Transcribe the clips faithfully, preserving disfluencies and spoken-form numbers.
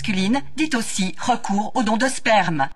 masculine dit aussi recours au don de sperme.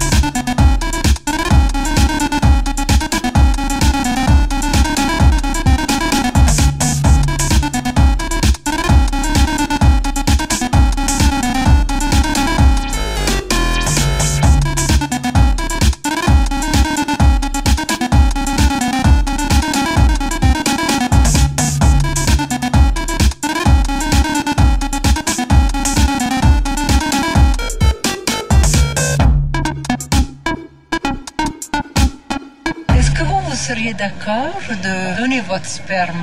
Vous seriez d'accord de donner votre sperme?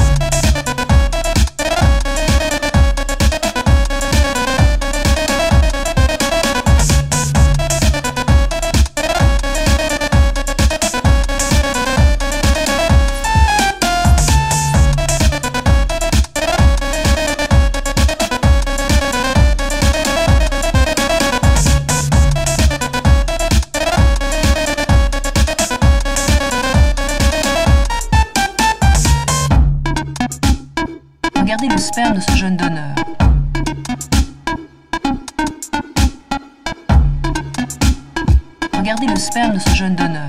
Regardez le sperme de ce jeune donneur. Regardez le sperme de ce jeune donneur.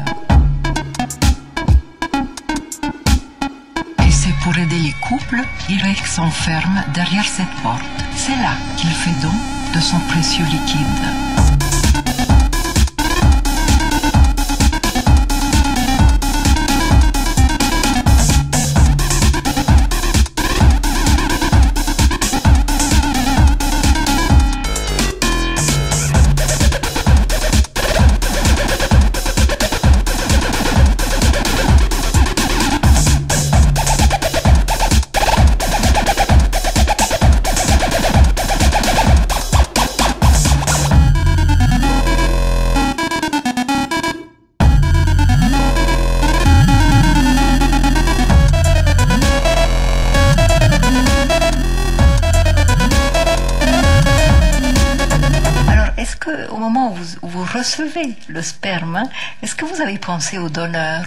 Et c'est pour aider les couples, Irek s'enferme derrière cette porte. C'est là qu'il fait don de son précieux liquide. Au moment où vous, où vous recevez le sperme, est-ce que vous avez pensé au donneur?